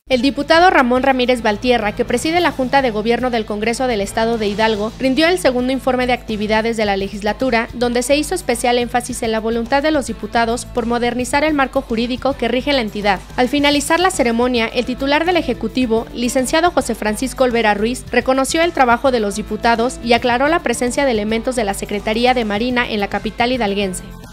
El diputado Ramón Ramírez Valtierra, que preside la Junta de Gobierno del Congreso del Estado de Hidalgo, rindió el segundo informe de actividades de la legislatura, donde se hizo especial énfasis en la voluntad de los diputados por modernizar el marco jurídico que rige la entidad. Al finalizar la ceremonia, el titular del Ejecutivo, licenciado José Francisco Olvera Ruiz, reconoció el trabajo de los diputados y aclaró la presencia de elementos de la Secretaría de Marina en la capital hidalguense.